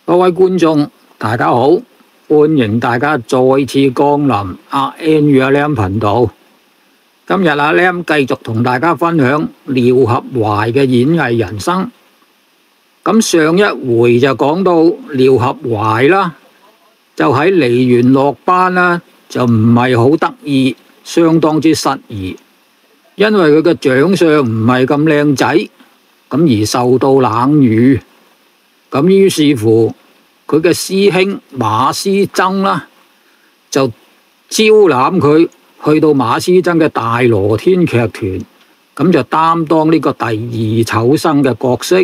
各位觀眾，大家好，歡迎大家再次光臨阿 N 與阿 Lam 頻道。今日阿 Lam 繼續同大家分享廖合懷嘅演藝人生。咁上一回就講到廖合懷啦，就喺梨園落班啦，就唔係好得意，相當之失意，因為佢嘅長相唔係咁靚仔，咁而受到冷遇。咁於是乎，佢嘅師兄馬師曾啦，就招攬佢去到馬師曾嘅大羅天劇團，咁就擔當呢個第二丑生嘅角色。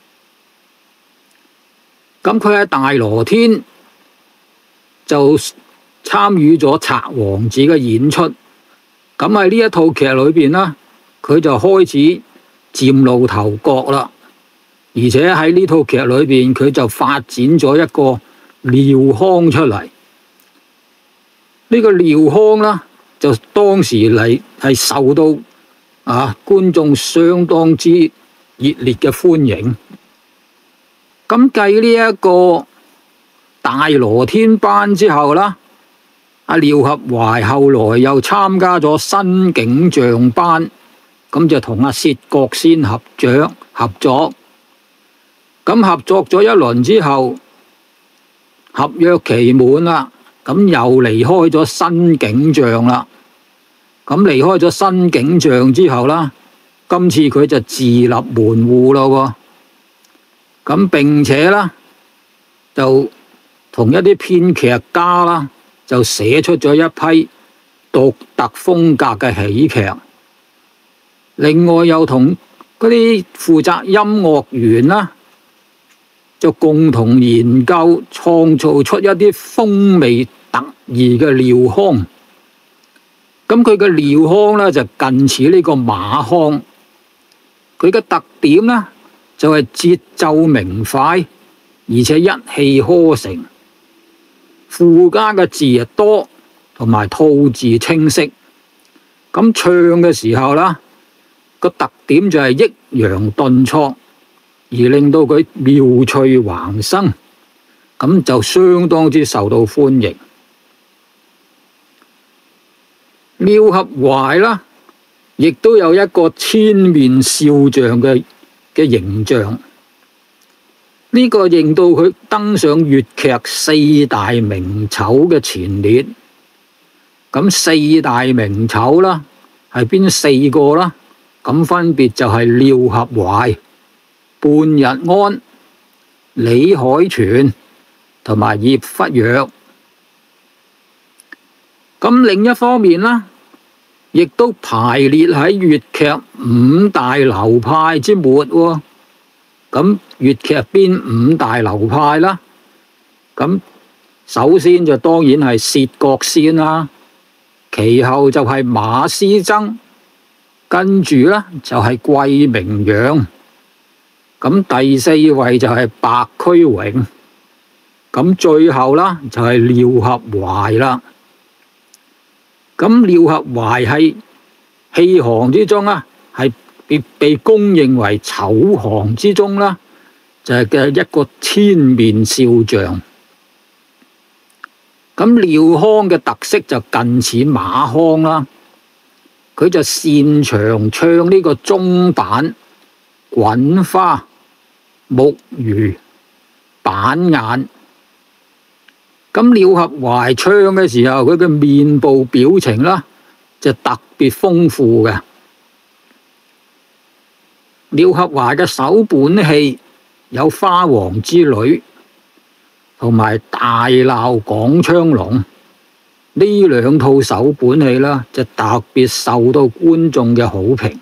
咁佢喺大羅天就參與咗賊王子嘅演出。咁喺呢一套劇裏邊啦，佢就開始嶄露頭角啦。而且喺呢套劇裏邊，佢就發展咗一個廖腔出嚟。呢個廖腔啦，就當時嚟係受到觀眾相當之熱烈嘅歡迎。咁繼呢一個大羅天班之後啦，阿廖合懷後來又參加咗新景象班，咁就同阿薛覺先合作。咁合作咗一輪之後，合約期滿啦，咁又離開咗新景象啦。咁離開咗新景象之後啦，今次佢就自立門戶咯。咁並且啦，就同一啲編劇家啦，就寫出咗一批獨特風格嘅喜劇。另外又同嗰啲負責音樂員啦，就共同研究創造出一啲風味特異嘅廖腔。咁佢嘅廖腔呢，就近似呢個馬腔，佢嘅特點呢，就係節奏明快，而且一氣呵成，附加嘅字又多，同埋吐字清晰。咁唱嘅時候啦，個特點就係抑揚頓挫，而令到佢妙趣橫生，咁就相當之受到歡迎。廖合懷啦，亦都有一個千面笑匠嘅形象，呢個令到佢登上粵劇四大名丑嘅前列。咁四大名丑啦，係邊四個啦？咁分別就係廖合懷、半日安、李海泉同埋葉忽若。咁另一方面啦，亦都排列喺粵劇五大流派之末。咁粵劇邊五大流派啦？咁首先就當然係薛覺先啦，其後就係馬師曾，跟住呢就係桂明陽。咁第四位就係白駒榮，咁最後啦就係廖合懷啦。咁廖合懷喺戲行之中啊，係被公認為丑行之中啦，就係嘅一個千面笑匠。咁廖腔嘅特色就近似馬腔啦，佢就擅長唱呢個中板、滾花、木魚、板眼。咁廖合懷唱嘅時候，佢嘅面部表情啦，就特別豐富嘅。廖合懷嘅首本戲有《花王之女》同埋《大鬧廣昌隆》，呢兩套首本戲啦，就特別受到觀眾嘅好評。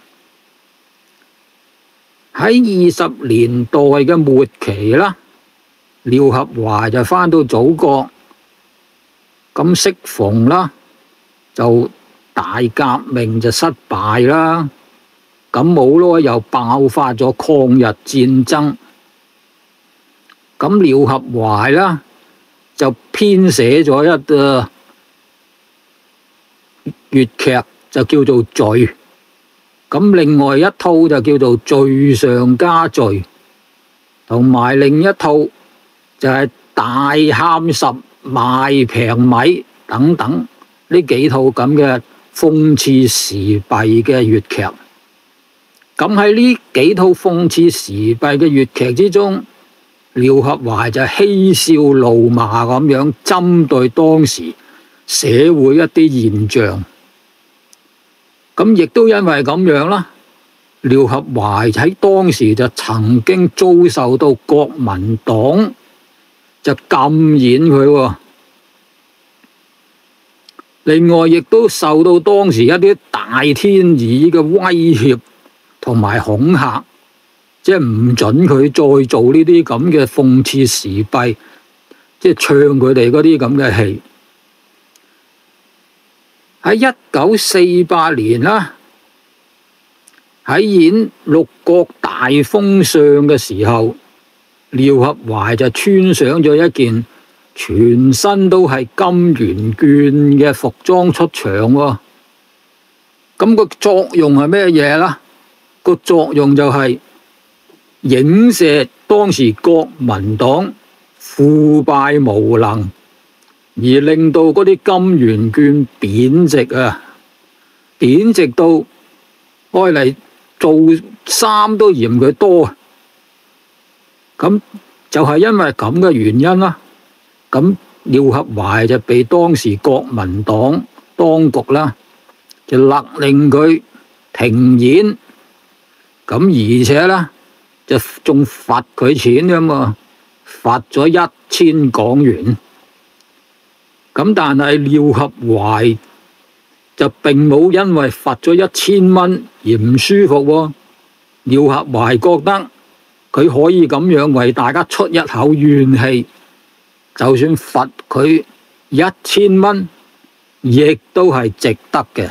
喺20年代嘅末期啦，廖合懷就返到祖國。咁適逢啦，就大革命就失敗啦，咁冇耐又爆發咗抗日戰爭。咁廖合懷啦就編寫咗一個粵劇，就叫做《罪》。咁另外一套就叫做《罪上加罪》，同埋另一套就係大喊十、賣平米等等呢幾套咁嘅諷刺時弊嘅粵劇。咁喺呢幾套諷刺時弊嘅粵劇之中，廖合懷就嬉笑怒罵咁樣針對當時社會一啲現象。咁亦都因為咁樣啦，廖合懷喺當時就曾經遭受到國民黨就禁演佢喎。另外亦都受到當時一啲大天子嘅威脅同埋恐嚇，即係唔准佢再做呢啲咁嘅諷刺時弊，即係唱佢哋嗰啲咁嘅戲。喺1948年啦，喺演六國大封相嘅時候，廖合懷就穿上咗一件全身都係金圓絹嘅服裝出場喎。咁個作用係咩嘢啦？個作用就係影射當時國民黨腐敗無能，而令到嗰啲金圓絹貶值啊，貶值到愛嚟做衫都嫌佢多。咁就係因為咁嘅原因啦。咁廖合懷就被當時國民黨當局啦，就勒令佢停演。咁而且呢，就仲罰佢錢㗎嘛，罰咗1000港元。咁但係廖合懷就並冇因為罰咗1000蚊而唔舒服喎。廖合懷覺得佢可以咁樣為大家出一口怨氣，就算罰佢1000蚊，亦都係值得嘅。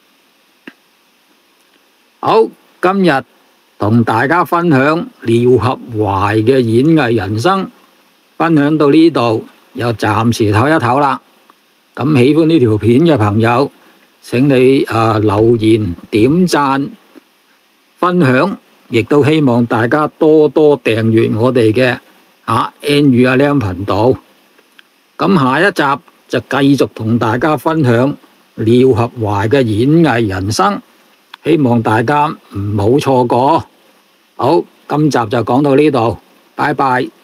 好，今日同大家分享廖合懷嘅演藝人生，分享到呢度，又暫時唞一唞啦。咁喜歡呢條片嘅朋友，請你留言、點讚、分享，亦都希望大家多多訂閱我哋嘅N 與阿 Lam 頻道。咁下一集就繼續同大家分享廖合懷嘅演藝人生。希望大家唔好錯過。好，今集就講到呢度，拜拜。